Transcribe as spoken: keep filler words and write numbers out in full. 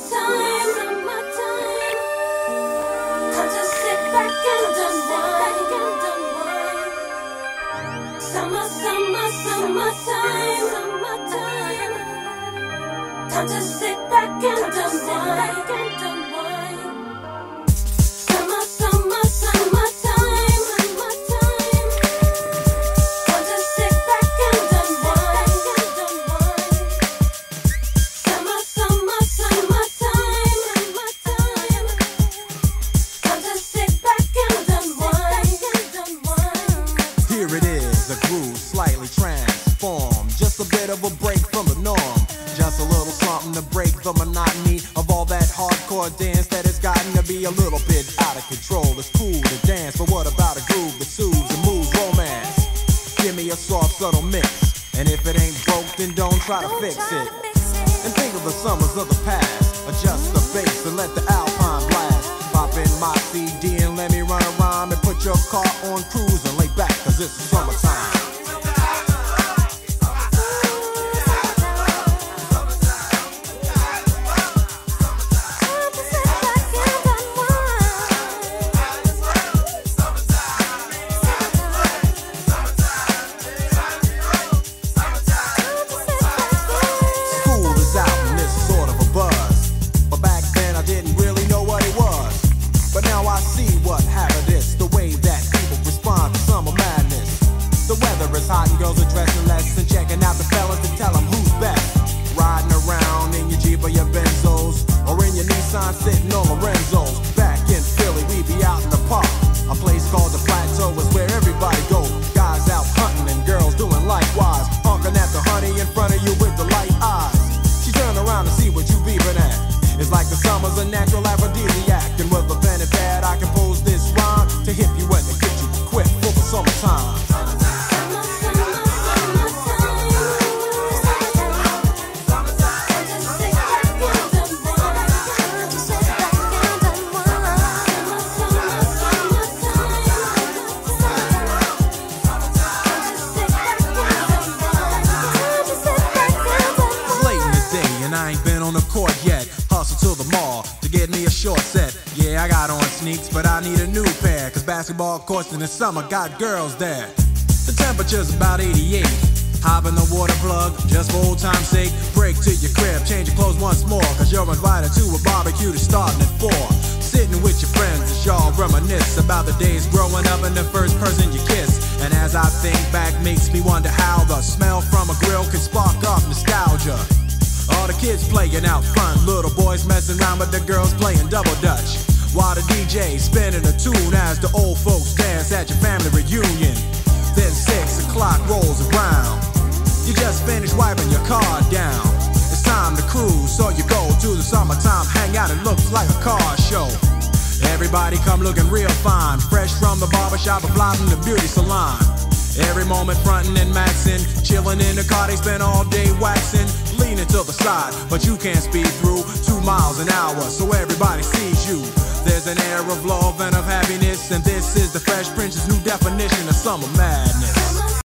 summertime, summertime. Time to sit back and unwind. Summer, summer, summertime, summertime. Time to sit back and unwind. Summer, summer, summertime, summertime. Time to sit back and unwind. Summer, summer, summertime, summertime. Time to sit back and unwind. Here it is, a groove slightly transformed. Just a bit of a break from the norm. Just a little something to break the monotony of all that hardcore dance that has gotten to be a little bit out of control. It's cool to dance, but what about a groove that soothes and moves romance? Give me a soft, subtle mix, and if it ain't broke, then don't try to fix it. And think of the summers of the past. Adjust the bass and let the alpine blast. Pop in my C D and let me run a rhyme and put your car on cruise and lay back, cause it's the summertime. Hot and girls are dressing less and checking out the fellas to tell them who's best. Riding around in your Jeep or your Benzos, or in your Nissan sitting on Lorenzo's. Back in Philly, we be out in the park. A place called the Plateau is where everybody goes. Guys out hunting and girls doing likewise. Honking at the honey in front of you with the light eyes. She turn around to see what you beeping at. It's like the summer's a natural aphrodisiac. And with a pen and pad I compose this rhyme to hit you and to get you equipped for the summertime. To the mall to get me a short set. Yeah, I got on sneaks, but I need a new pair, cause basketball courts in the summer got girls there. The temperature's about eighty-eight. Hop in the water plug, just for old time's sake. Break to your crib, change your clothes once more, cause you're invited to a barbecue that's starting at four. Sitting with your friends as y'all reminisce about the days growing up and the first person you kiss. And as I think back, makes me wonder how the smell from a grill can spark off nostalgia. All the kids playing out front, little boys messing around with the girls playing double dutch. While the D J spinning a tune as the old folks dance at your family reunion. Then six o'clock rolls around. You just finished wiping your car down. It's time to cruise, so you go to the summertime hangout. It looks like a car show. Everybody come looking real fine, fresh from the barbershop or fly from the beauty salon. Every moment frontin' and maxin', chillin' in the car, they spend all day waxin', leaning to the side, but you can't speed through two miles an hour, so everybody sees you. There's an air of love and of happiness, and this is the Fresh Prince's new definition of summer madness.